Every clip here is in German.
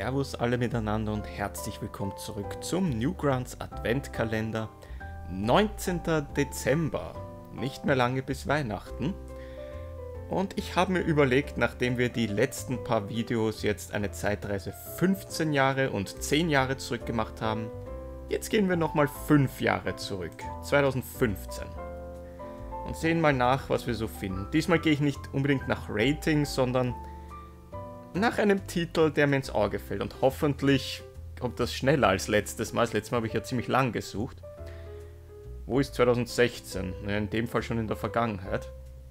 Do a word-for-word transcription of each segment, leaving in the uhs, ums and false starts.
Servus alle miteinander und herzlich willkommen zurück zum Newgrounds Adventkalender. neunzehnter Dezember, nicht mehr lange bis Weihnachten. Und ich habe mir überlegt, nachdem wir die letzten paar Videos jetzt eine Zeitreise fünfzehn Jahre und zehn Jahre zurück gemacht haben, jetzt gehen wir nochmal fünf Jahre zurück, zweitausendfünfzehn. Und sehen mal nach, was wir so finden. Diesmal gehe ich nicht unbedingt nach Ratings, sondern nach einem Titel, der mir ins Auge fällt. Und hoffentlich kommt das schneller als letztes Mal. Das letzte Mal habe ich ja ziemlich lang gesucht. Wo ist zweitausendsechzehn? In dem Fall schon in der Vergangenheit.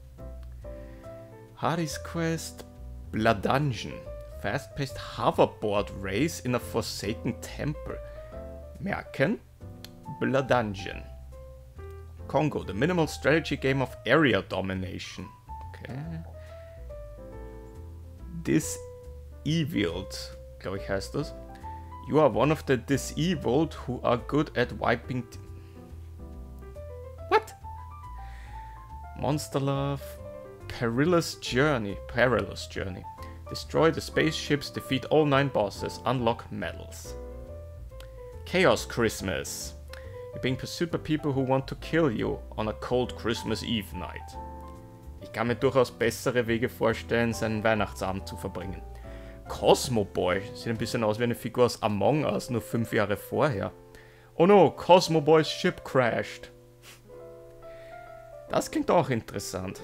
Hades Quest, Blood Dungeon. Fast-paced hoverboard race in a forsaken temple. Merken? Blood Dungeon. Congo, the minimal strategy game of area domination. Okay. Diseviled, glaube ich heißt das. You are one of the diseviled who are good at wiping... What? Monster Love. Perilous Journey. Perilous Journey. Destroy the spaceships, defeat all nine bosses, unlock medals. Chaos Christmas. You're being pursued by people who want to kill you on a cold Christmas Eve night. Ich kann mir durchaus bessere Wege vorstellen, seinen Weihnachtsabend zu verbringen. Cosmo Boy sieht ein bisschen aus wie eine Figur aus Among Us, nur fünf Jahre vorher. Oh no, Cosmo Boys ship crashed. Das klingt auch interessant.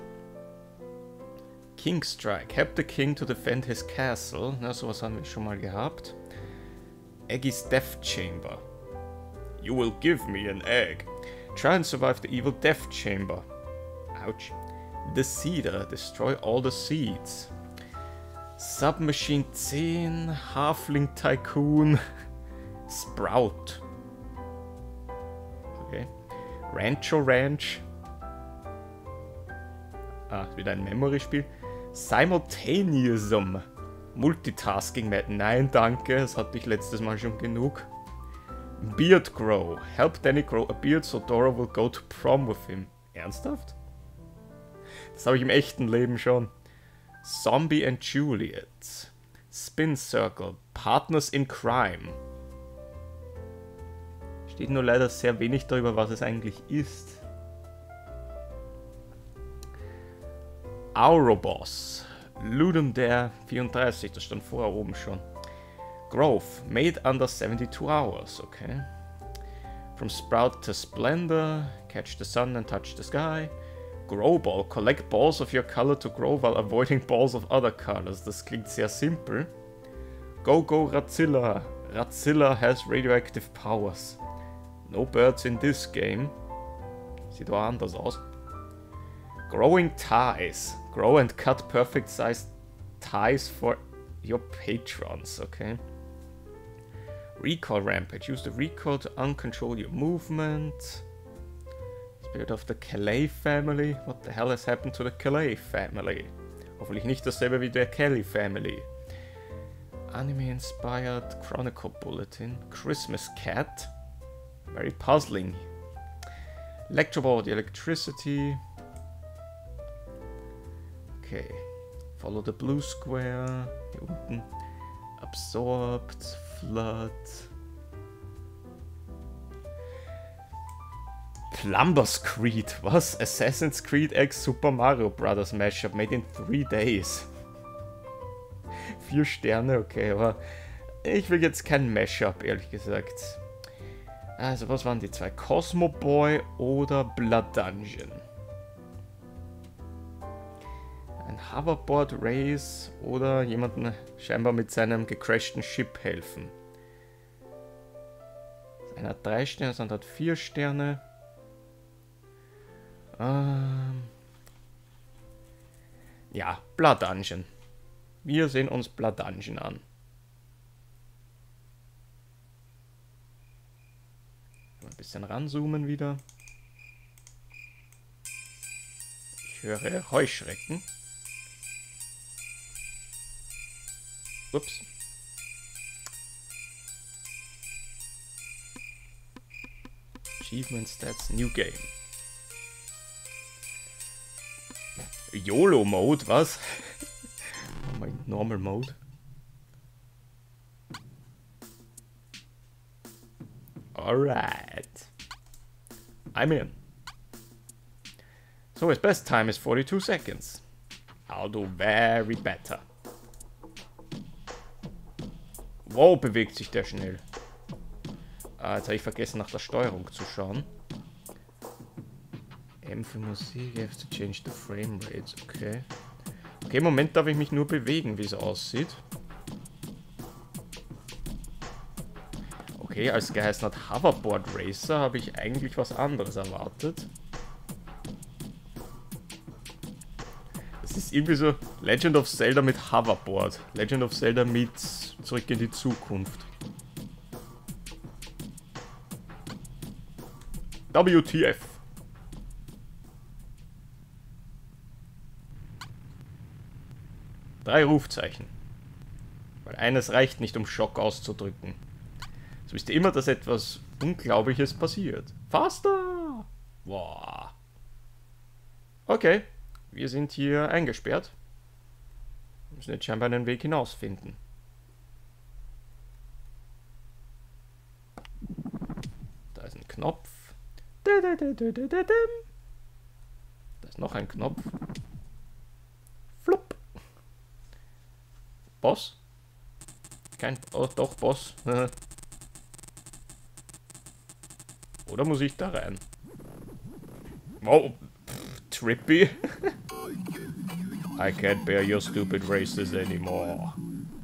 King Strike. Help the king to defend his castle. Na, sowas haben wir schon mal gehabt. Eggy's Death Chamber. You will give me an egg. Try and survive the evil Death Chamber. Ouch. The Seeder. Destroy all the seeds. Submachine ten. Halfling Tycoon. Sprout. Okay. Rancho Ranch. Ah, wieder ein Memory-Spiel. Simultaneism. Multitasking Mad. Nein, danke. Das hatte ich letztes Mal schon genug. Beard Grow. Help Danny grow a beard so Dora will go to prom with him. Ernsthaft? Das habe ich im echten Leben schon. Zombie and Juliet. Spin Circle. Partners in Crime. Steht nur leider sehr wenig darüber, was es eigentlich ist. Auroboss. Ludum Dare vierunddreißig. Das stand vorher oben schon. Growth, made under seventy-two hours, okay. From Sprout to Splendor, catch the sun and touch the sky. Grow Ball, collect balls of your color to grow while avoiding balls of other colors. Das klingt sehr simpel. Go Go Ratzilla. Ratzilla has radioactive powers. No birds in this game. Sieht auch anders aus. Growing Ties. Grow and cut perfect sized ties for your patrons, okay. Recall Rampage. Use the recall to uncontrol your movement. Spirit of the Calais family. What the hell has happened to the Calais family? Hoffentlich nicht dasselbe wie der Kelly family. Anime inspired Chronicle Bulletin. Christmas Cat. Very puzzling. Electroball, the electricity. Okay. Follow the blue square. Hier unten. Absorbed. Flood. Plumbers Creed. Was? Assassin's Creed X Super Mario Brothers Mashup. Made in three days. Vier Sterne, okay, aber ich will jetzt kein Mashup, ehrlich gesagt. Also, was waren die zwei? Cosmo Boy oder Blood Dungeon? Ein Hoverboard Race oder jemanden scheinbar mit seinem gecrashten Ship helfen. Einer hat drei Sterne, das andere hat vier Sterne. Ähm ja, Blood Dungeon. Wir sehen uns Blood Dungeon an. Ein bisschen ranzoomen wieder. Ich höre Heuschrecken. Ups. Achievement Stats, New Game. YOLO Mode, was? Oh mein Normal Mode. Alright. I'm in. So, his best time is forty-two seconds. I'll do very better. Wow, bewegt sich der schnell. Ah, jetzt habe ich vergessen, nach der Steuerung zu schauen. M für Musik, you have to change the frame rates, okay. Okay, im Moment darf ich mich nur bewegen, wie es aussieht. Okay, als geheißen hat Hoverboard Racer habe ich eigentlich was anderes erwartet. Das ist irgendwie so Legend of Zelda mit Hoverboard. Legend of Zelda mit Zurück in die Zukunft. W T F. Drei Rufzeichen. Weil eines reicht nicht, um Schock auszudrücken. So wisst ihr immer, dass etwas Unglaubliches passiert. Faster! Boah. Okay, wir sind hier eingesperrt. Wir müssen jetzt scheinbar einen Weg hinausfinden. Da ist ein Knopf. Da ist noch ein Knopf. Flupp. Boss? Kein... Oh, doch, Boss. Oder muss ich da rein? Wow. Pff, trippy. I can't bear your stupid races anymore.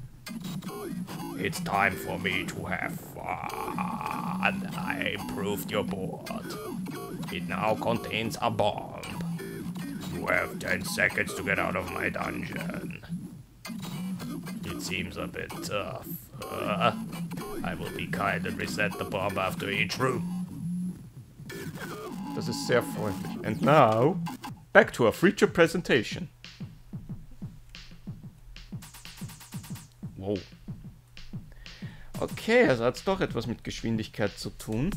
It's time for me to have fun. I improved your board. It now contains a bomb. You have ten seconds to get out of my dungeon. It seems a bit tough. Uh, I will be kind and reset the bomb after each room. Das ist sehr freundlich. And now, back to our feature presentation. Wow. Okay, also hat es doch etwas mit Geschwindigkeit zu tun.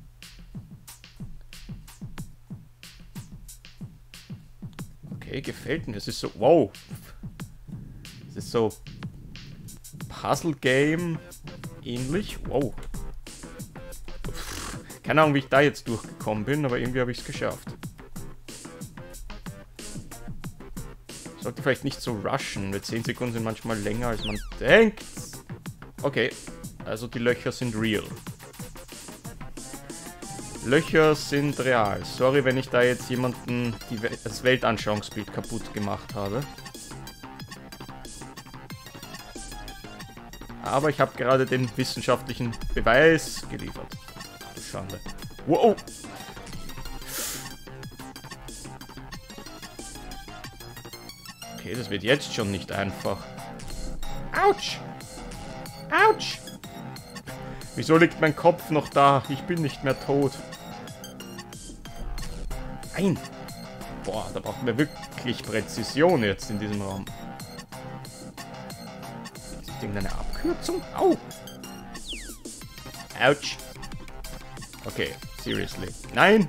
Okay, gefällt mir. Es ist so... Wow. Es ist so... Puzzle-Game ähnlich. Wow. Keine Ahnung, wie ich da jetzt durchgekommen bin, aber irgendwie habe ich es geschafft. Sollte vielleicht nicht so rushen, weil zehn Sekunden sind manchmal länger, als man denkt. Okay, also die Löcher sind real. Löcher sind real. Sorry, wenn ich da jetzt jemanden die We- das Weltanschauungsbild kaputt gemacht habe. Aber ich habe gerade den wissenschaftlichen Beweis geliefert. Schande. Wow! Okay, das wird jetzt schon nicht einfach. Autsch! Autsch! Wieso liegt mein Kopf noch da? Ich bin nicht mehr tot. Nein! Boah, da brauchen wir wirklich Präzision jetzt in diesem Raum. Ist das irgendeine Abkürzung? Au! Autsch! Okay, seriously. Nein!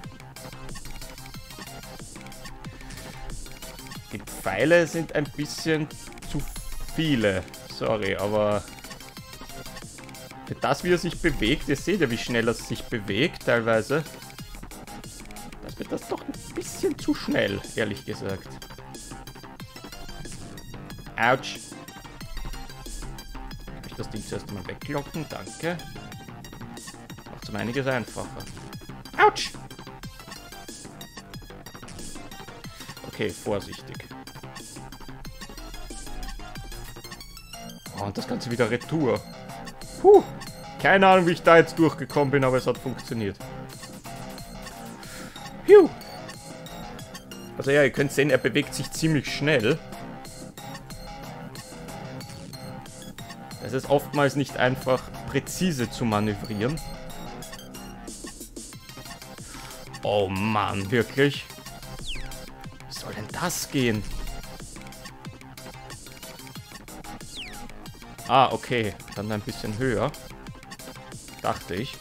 Die Pfeile sind ein bisschen zu viele. Sorry, aber für das, wie er sich bewegt, ihr seht ja, wie schnell er sich bewegt teilweise. Das wird das doch ein bisschen zu schnell, ehrlich gesagt. Autsch! Kann ich das Ding zuerst mal weglocken? Danke. Macht um einiges einfacher. Autsch! Okay, vorsichtig. Oh, und das Ganze wieder retour. Puh! Keine Ahnung, wie ich da jetzt durchgekommen bin, aber es hat funktioniert. Piu! Also ja, ihr könnt sehen, er bewegt sich ziemlich schnell. Es ist oftmals nicht einfach präzise zu manövrieren. Oh Mann, wirklich? Wie soll denn das gehen? Ah, okay. Dann ein bisschen höher. Dachte ich.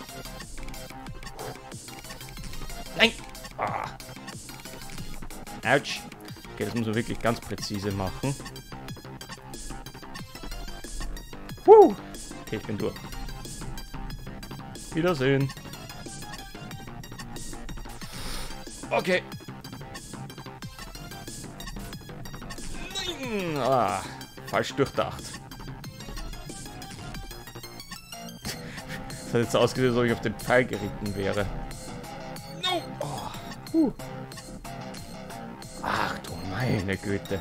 Nein! Ah. Autsch. Okay, das muss man wirklich ganz präzise machen. Woo! Okay, ich bin durch. Wiedersehen. Okay. Nein. Ah, falsch durchdacht. Das hat jetzt ausgesehen, als ob ich auf den Pfeil geritten wäre. No. Oh. Huh. Ach du meine Güte.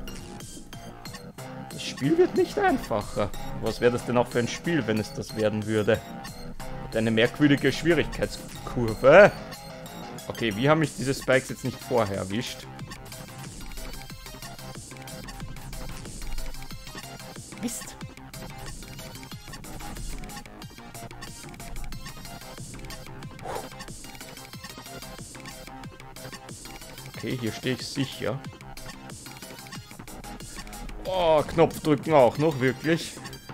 Das Spiel wird nicht einfacher. Was wäre das denn auch für ein Spiel, wenn es das werden würde? Mit eine merkwürdige Schwierigkeitskurve. Okay, wie haben mich diese Spikes jetzt nicht vorher erwischt? Mist. Okay, hier stehe ich sicher. Oh, Knopf drücken auch noch, wirklich.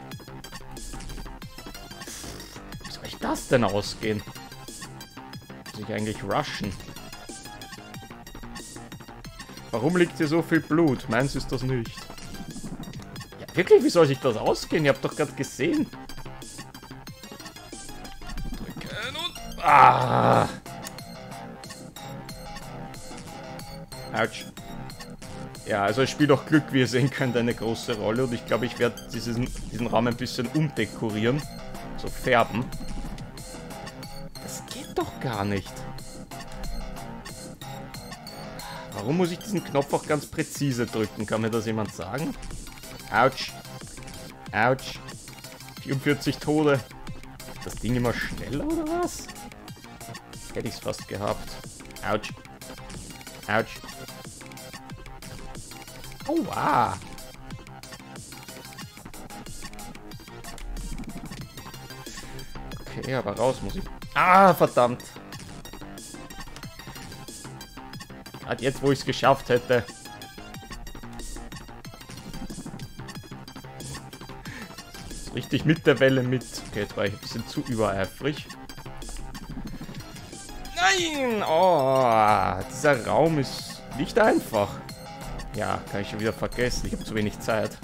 Wie soll ich das denn ausgehen? Muss ich eigentlich rushen? Warum liegt hier so viel Blut? Meins ist das nicht. Ja, wirklich, wie soll sich das ausgehen? Ihr habt doch gerade gesehen. Drücken und... Ah! Autsch. Ja, also es spielt auch Glück, wie ihr sehen könnt, eine große Rolle. Und ich glaube, ich werde diesen, diesen Raum ein bisschen umdekorieren. So färben. Das geht doch gar nicht. Warum muss ich diesen Knopf auch ganz präzise drücken? Kann mir das jemand sagen? Autsch. Autsch. vierundvierzig Tode. Ist das Ding immer schneller oder was? Hätte ich es fast gehabt. Autsch. Autsch. Aua. Okay, aber raus muss ich. Ah, verdammt. Gerade jetzt, wo ich es geschafft hätte. Richtig mit der Welle mit. Okay, jetzt war ich ein bisschen zu übereifrig. Nein! Oh, dieser Raum ist nicht einfach. Ja, kann ich schon wieder vergessen. Ich habe zu wenig Zeit.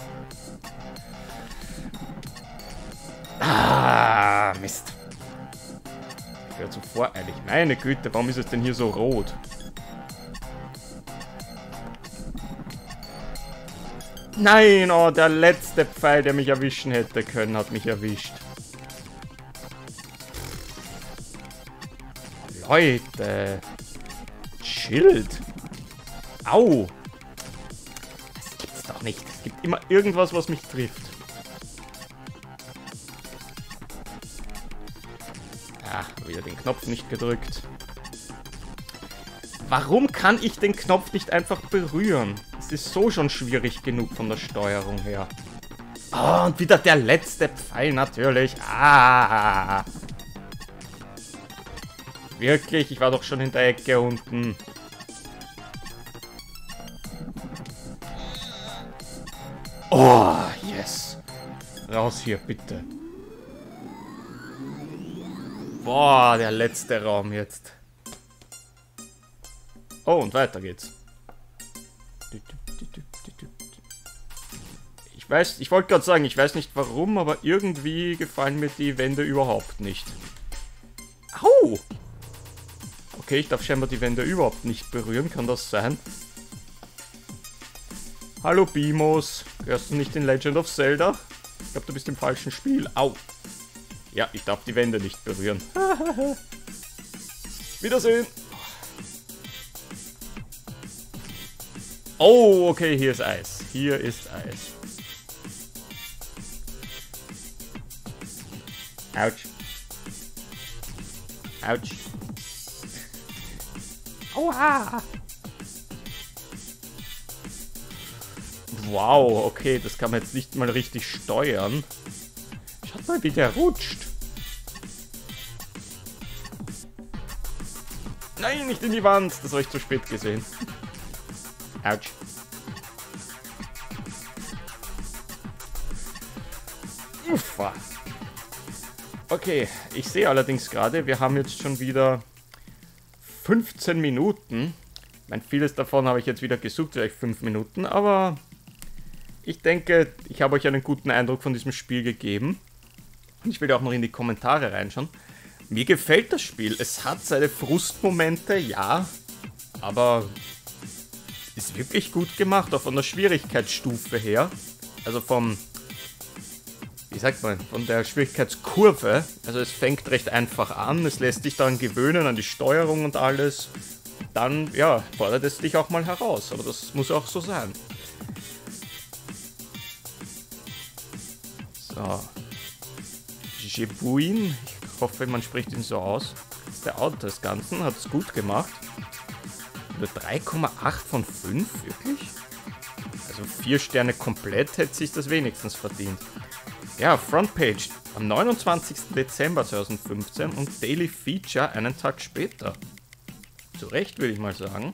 Ah, Mist. Ich werde zu voreilig. Meine Güte, warum ist es denn hier so rot? Nein, oh, der letzte Pfeil, der mich erwischen hätte können, hat mich erwischt. Leute. Schild. Au. Das gibt's doch nicht. Es gibt immer irgendwas, was mich trifft. Ah, wieder den Knopf nicht gedrückt. Warum kann ich den Knopf nicht einfach berühren? Es ist so schon schwierig genug von der Steuerung her. Oh, und wieder der letzte Pfeil natürlich. Ah. Wirklich, ich war doch schon in der Ecke unten. Oh, yes. Raus hier, bitte. Boah, der letzte Raum jetzt. Oh, und weiter geht's. Ich weiß, ich wollte gerade sagen, ich weiß nicht warum, aber irgendwie gefallen mir die Wände überhaupt nicht. Au! Okay, ich darf scheinbar die Wände überhaupt nicht berühren, kann das sein? Hallo Bimos, gehörst du nicht in Legend of Zelda? Ich glaube, du bist im falschen Spiel. Au! Ja, ich darf die Wände nicht berühren. Wiedersehen! Oh, okay, hier ist Eis. Hier ist Eis. Autsch. Autsch. Aua! Wow, okay, das kann man jetzt nicht mal richtig steuern. Schaut mal, wie der rutscht. Nein, nicht in die Wand. Das habe ich zu spät gesehen. Autsch. Uffa. Okay, ich sehe allerdings gerade, wir haben jetzt schon wieder fünfzehn Minuten. Ich meine, vieles davon habe ich jetzt wieder gesucht, vielleicht fünf Minuten, aber ich denke, ich habe euch einen guten Eindruck von diesem Spiel gegeben. Ich will auch noch in die Kommentare reinschauen. Mir gefällt das Spiel. Es hat seine Frustmomente, ja. aber ist wirklich gut gemacht, auch von der Schwierigkeitsstufe her. Also vom, wie sagt man, von der Schwierigkeitskurve. Also es fängt recht einfach an, es lässt dich daran gewöhnen, an die Steuerung und alles. Dann, ja, fordert es dich auch mal heraus, aber das muss auch so sein. So. Jebuin, ich hoffe, man spricht ihn so aus. Das ist der Autor des Ganzen, hat es gut gemacht. Nur drei Komma acht von fünf, wirklich? Also vier Sterne komplett hätte sich das wenigstens verdient. Ja, Frontpage am neunundzwanzigsten Dezember zweitausendfünfzehn und Daily Feature einen Tag später. Zu Recht, würde ich mal sagen.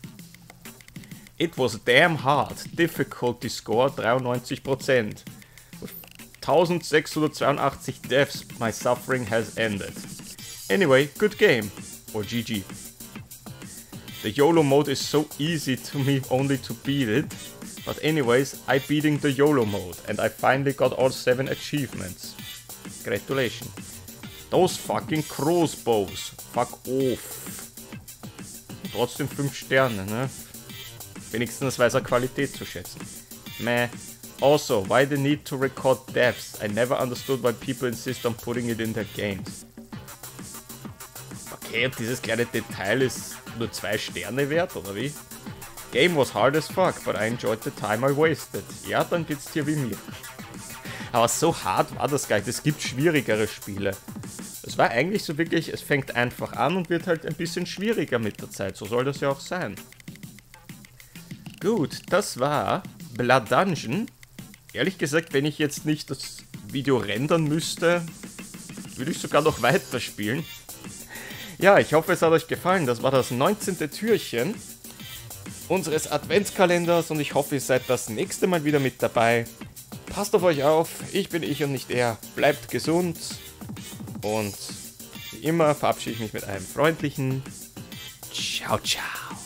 It was damn hard. Difficulty score dreiundneunzig Prozent. With eintausendsechshundertzweiundachtzig deaths, my suffering has ended. Anyway, good game. Or G G. The YOLO mode is so easy to me only to beat it. But anyways, I beating the YOLO mode and I finally got all seven achievements. Congratulations. Those fucking crossbows. Fuck off. Trotzdem fünf Sterne, ne? Wenigstens weiß er Qualität zu schätzen. Meh. Also, why the need to record deaths? I never understood why people insist on putting it in their games. Okay, und dieses kleine Detail ist nur zwei Sterne wert, oder wie? Game was hard as fuck, but I enjoyed the time I wasted. Ja, dann geht's dir wie mir. Aber so hart war das gar nicht. Es gibt schwierigere Spiele. Es war eigentlich so wirklich, es fängt einfach an und wird halt ein bisschen schwieriger mit der Zeit. So soll das ja auch sein. Gut, das war Blood Dungeon. Ehrlich gesagt, wenn ich jetzt nicht das Video rendern müsste, würde ich sogar noch weiterspielen. Ja, ich hoffe, es hat euch gefallen. Das war das neunzehnte Türchen unseres Adventskalenders und ich hoffe, ihr seid das nächste Mal wieder mit dabei. Passt auf euch auf, ich bin ich und nicht er. Bleibt gesund und wie immer verabschiede ich mich mit einem freundlichen Ciao, ciao.